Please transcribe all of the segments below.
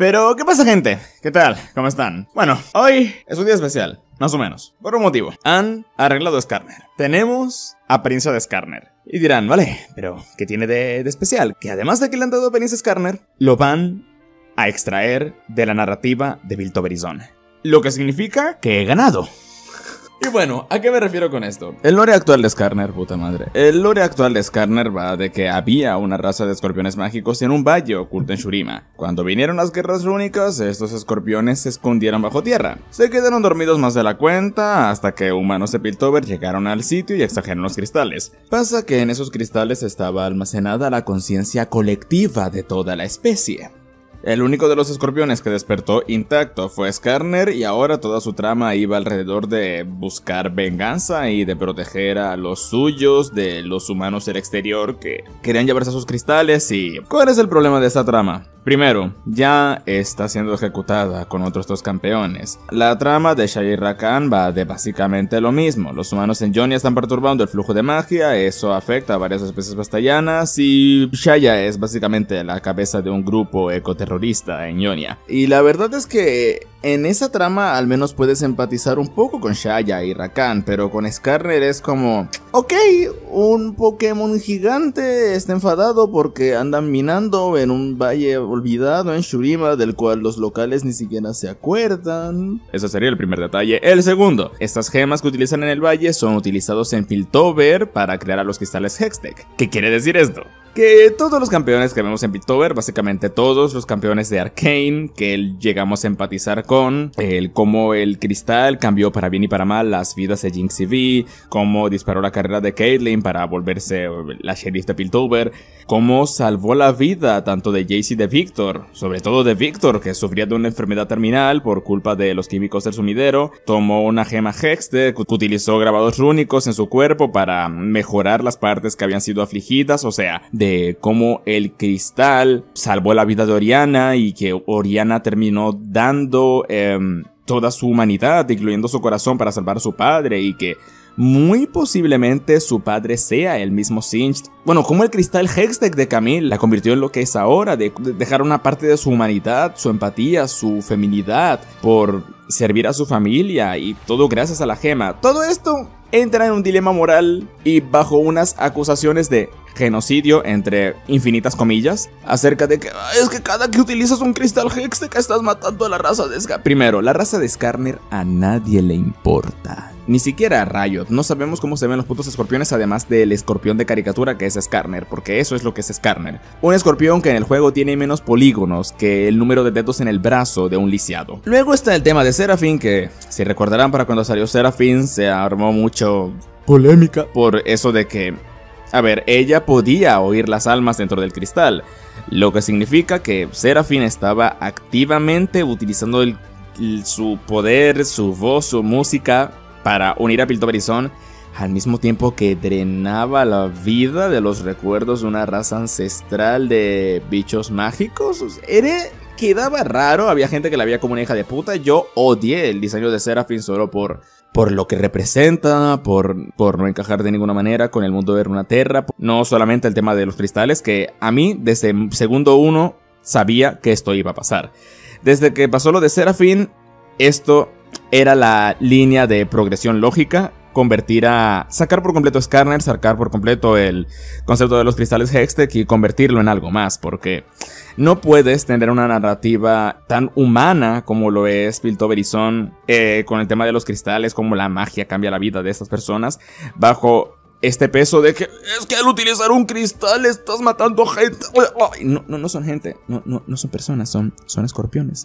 Pero, ¿qué pasa, gente? ¿Qué tal? ¿Cómo están? Bueno, hoy es un día especial, más o menos, por un motivo. Han arreglado Skarner. Tenemos a Prince de Skarner. Y dirán, vale, pero ¿qué tiene de especial? Que además de que le han dado a Prince Skarner, lo van a extraer de la narrativa de Piltover Zone. Lo que significa que he ganado. Y bueno, ¿a qué me refiero con esto? El lore actual de Skarner, puta madre. El lore actual de Skarner va de que había una raza de escorpiones mágicos en un valle oculto en Shurima. Cuando vinieron las guerras rúnicas, estos escorpiones se escondieron bajo tierra. Se quedaron dormidos más de la cuenta hasta que humanos de Piltover llegaron al sitio y extrajeron los cristales. Pasa que en esos cristales estaba almacenada la conciencia colectiva de toda la especie. El único de los escorpiones que despertó intacto fue Skarner y ahora toda su trama iba alrededor de buscar venganza y de proteger a los suyos de los humanos del exterior que querían llevarse a sus cristales. ¿Y cuál es el problema de esta trama? Primero, ya está siendo ejecutada con otros dos campeones. La trama de Shaya y Rakan va de básicamente lo mismo. Los humanos en Jonia están perturbando el flujo de magia, eso afecta a varias especies bastallanas y Shaya es básicamente la cabeza de un grupo ecoterrorista en Jonia. Y la verdad es que en esa trama al menos puedes empatizar un poco con Shaya y Rakan, pero con Skarner es como, ok, un Pokémon gigante está enfadado porque andan minando en un valle olvidado en Shurima del cual los locales ni siquiera se acuerdan. Ese sería el primer detalle. El segundo, estas gemas que utilizan en el valle son utilizados en Piltover para crear a los cristales Hextech. ¿Qué quiere decir esto? Que todos los campeones que vemos en Piltover, básicamente todos los campeones de Arcane, que llegamos a empatizar con, cómo el cristal cambió para bien y para mal las vidas de Jinx y Vi, cómo disparó la carrera de Caitlyn para volverse la sheriff de Piltover, cómo salvó la vida tanto de Jace y de Victor, sobre todo de Victor, que sufría de una enfermedad terminal por culpa de los químicos del sumidero, tomó una gema Hextech, utilizó grabados rúnicos en su cuerpo para mejorar las partes que habían sido afligidas, o sea, de cómo el cristal salvó la vida de Oriana y que Oriana terminó dando toda su humanidad, incluyendo su corazón, para salvar a su padre, y que muy posiblemente su padre sea el mismo Singed. Bueno, como el cristal Hextech de Camille la convirtió en lo que es ahora, de dejar una parte de su humanidad, su empatía, su feminidad, por servir a su familia, y todo gracias a la gema. Todo esto entra en un dilema moral y bajo unas acusaciones de genocidio, entre infinitas comillas, acerca de que es que cada que utilizas un cristal Hextech estás matando a la raza de Skarner. Primero, la raza de Skarner a nadie le importa. Ni siquiera a Riot. No sabemos cómo se ven los putos escorpiones, además del escorpión de caricatura que es Skarner, porque eso es lo que es Skarner. Un escorpión que en el juego tiene menos polígonos que el número de dedos en el brazo de un lisiado. Luego está el tema de Seraphine, que si recordarán, para cuando salió Seraphine se armó mucho polémica por eso de que, a ver, ella podía oír las almas dentro del cristal, lo que significa que Seraphine estaba activamente utilizando su poder, su voz, su música para unir a Piltover Zone, al mismo tiempo que drenaba la vida de los recuerdos de una raza ancestral de bichos mágicos. Quedaba raro, había gente que la veía como una hija de puta. Yo odié el diseño de Seraphine solo por lo que representa, por no encajar de ninguna manera con el mundo de Runeterra. No solamente el tema de los cristales, que a mí desde segundo uno sabía que esto iba a pasar. Desde que pasó lo de Seraphine, esto era la línea de progresión lógica. Sacar por completo Skarner, sacar por completo el concepto de los cristales Hextech y convertirlo en algo más, porque no puedes tener una narrativa tan humana como lo es Piltover Zone, con el tema de los cristales, como la magia cambia la vida de estas personas, bajo este peso de que es que al utilizar un cristal estás matando gente. No son gente, no son personas, son escorpiones.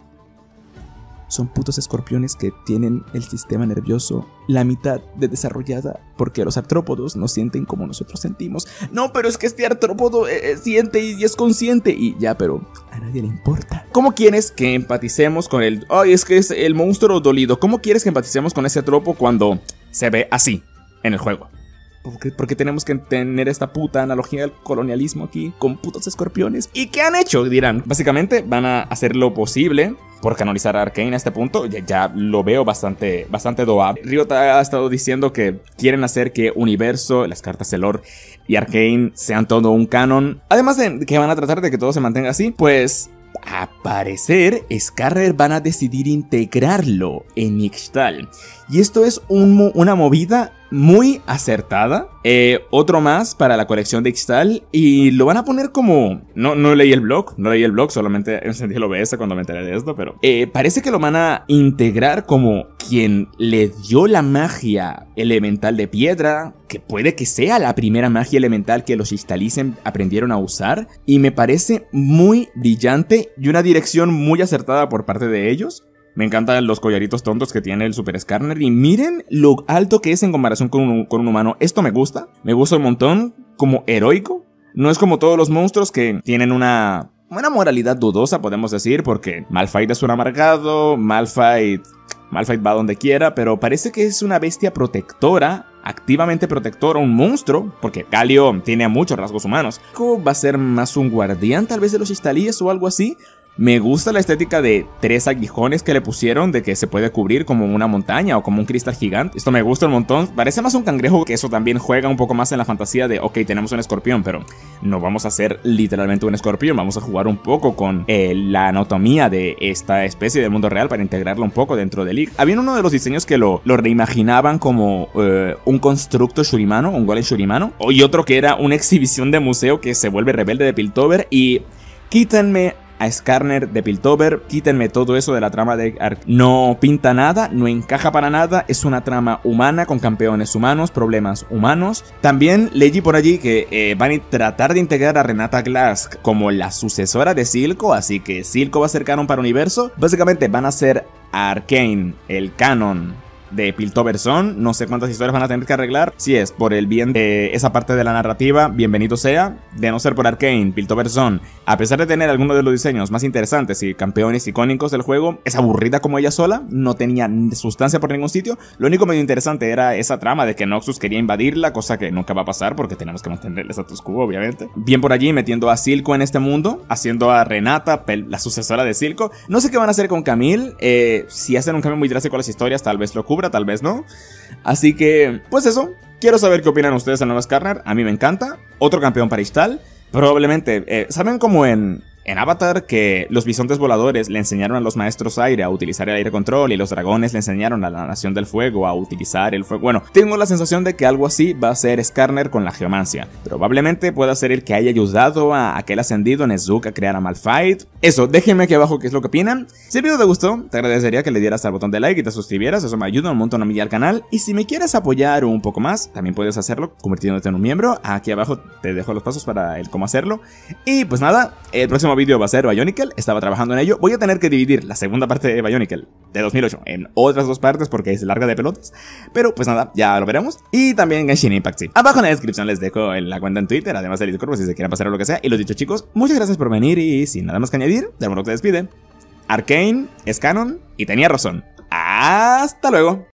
Son putos escorpiones que tienen el sistema nervioso la mitad de desarrollada, porque los artrópodos no sienten como nosotros sentimos. No, pero es que este artrópodo siente y es consciente. Y ya, pero a nadie le importa. ¿Cómo quieres que empaticemos con el... Ay, es que es el monstruo dolido. ¿Cómo quieres que empaticemos con ese tropo cuando se ve así en el juego? Porque tenemos que tener esta puta analogía del colonialismo aquí con putos escorpiones. ¿Y qué han hecho? Dirán. Básicamente van a hacer lo posible por canonizar a Arcane a este punto. Ya lo veo bastante doable. Riot ha estado diciendo que quieren hacer que Universo, las cartas de lore y Arcane sean todo un canon. Además de que van a tratar de que todo se mantenga así, pues a parecer Skarner van a decidir integrarlo en Ixtal. Y esto es una movida muy acertada. Otro más para la colección de Ixtal. Y lo van a poner como... No leí el blog, solamente encendí el OBS cuando me enteré de esto, pero... parece que lo van a integrar como quien le dio la magia elemental de piedra, que puede que sea la primera magia elemental que los Ixtalicen aprendieron a usar. Y me parece muy brillante y una dirección muy acertada por parte de ellos. Me encantan los collaritos tontos que tiene el Super Skarner. Y miren lo alto que es en comparación con un humano. Esto me gusta un montón. Como heroico. No es como todos los monstruos que tienen una moralidad dudosa, podemos decir. Porque Malphite es un amargado. Malphite va donde quiera. Pero parece que es una bestia protectora. Activamente protectora, un monstruo. Porque Galio tiene muchos rasgos humanos. ¿Va a ser más un guardián tal vez de los Ixtalíes o algo así? Me gusta la estética de 3 aguijones que le pusieron, de que se puede cubrir como una montaña o como un cristal gigante. Esto me gusta un montón. Parece más un cangrejo, que eso también juega un poco más en la fantasía de, ok, tenemos un escorpión, pero no vamos a hacer literalmente un escorpión. Vamos a jugar un poco con la anatomía de esta especie del mundo real para integrarlo un poco dentro del League. Había uno de los diseños que lo reimaginaban como un constructo shurimano, un golem shurimano. Y otro que era una exhibición de museo que se vuelve rebelde de Piltover. Y quítenme a Skarner de Piltover, quítenme todo eso de la trama de no pinta nada, no encaja para nada, es una trama humana con campeones humanos, problemas humanos. También leí por allí que van a tratar de integrar a Renata Glass como la sucesora de Silco, así que Silco va a ser canon para universo. Básicamente van a ser a Arcane el canon de Piltover Zone. No sé cuántas historias van a tener que arreglar. Si es por el bien de esa parte de la narrativa, bienvenido sea. De no ser por Arcane, Piltover Zone, a pesar de tener algunos de los diseños más interesantes y campeones icónicos del juego, es aburrida como ella sola, no tenía sustancia por ningún sitio. Lo único medio interesante era esa trama de que Noxus quería invadirla, cosa que nunca va a pasar porque tenemos que mantener el status quo, obviamente. Bien por allí metiendo a Silco en este mundo, haciendo a Renata la sucesora de Silco. No sé qué van a hacer con Camille. Si hacen un cambio muy drástico a las historias, tal vez lo cubra, tal vez no. Así que, pues eso. Quiero saber qué opinan ustedes del nuevo Skarner. A mí me encanta. Otro campeón para Ixtal. Probablemente, ¿saben cómo en Avatar que los bisontes voladores le enseñaron a los maestros aire a utilizar el aire control y los dragones le enseñaron a la nación del fuego a utilizar el fuego? Bueno, tengo la sensación de que algo así va a ser Skarner con la geomancia. Probablemente pueda ser el que haya ayudado a aquel ascendido Nezuk a crear a Malphite. Eso, déjenme aquí abajo qué es lo que opinan. Si el video te gustó, te agradecería que le dieras al botón de like y te suscribieras, eso me ayuda un montón a mí y al canal. Y si me quieres apoyar un poco más, también puedes hacerlo convirtiéndote en un miembro. Aquí abajo te dejo los pasos para el cómo hacerlo. Y pues nada, el próximo vídeo va a ser Bionicle, estaba trabajando en ello. Voy a tener que dividir la segunda parte de Bionicle de 2008 en otras 2 partes porque es larga de pelotas. Pero pues nada, ya lo veremos. Y también Genshin Impact, sí. Abajo en la descripción les dejo la cuenta en Twitter, además del Discord, si se quieren pasar o lo que sea. Y lo dicho, chicos, muchas gracias por venir y sin nada más que añadir, de modo que te despide. Arcane es canon y tenía razón. Hasta luego.